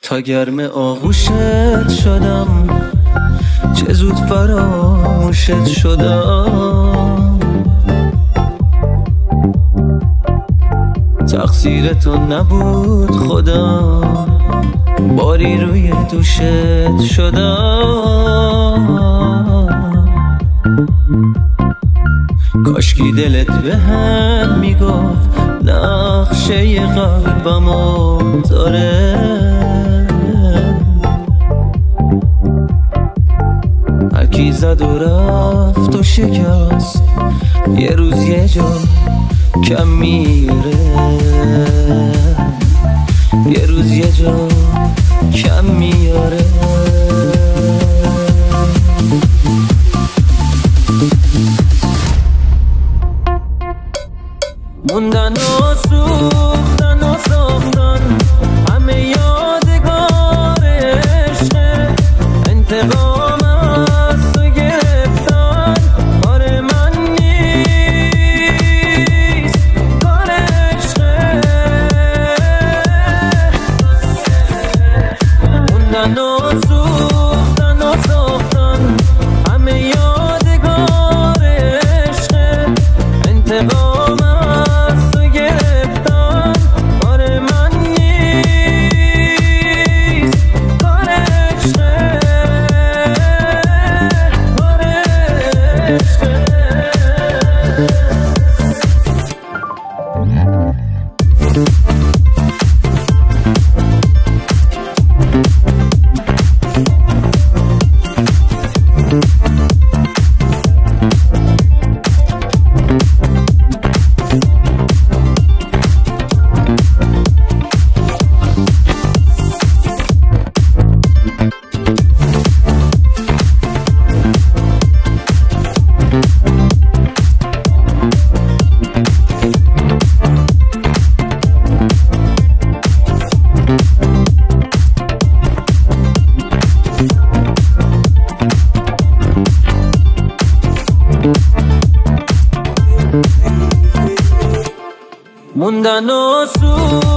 تا گرم آغوشت شدم، چه زود فراموشت شدم. تقصیر تو نبود خدا، باری روی دوشت شدم. کاشکی دلت به هم میگفت نقشه قلبمو داره. هرکی زد و رفت و شکست، یه روز یه جا کم میره، یه روز یه جا کم میاره. موندن و سوختن و ساختن همه یادگار عشقه. انتقام از تو گرفتن کار من نیست، کار عشقه. موندن و سوختن و ساختن همه یادگار عشقه. انتقام موندن و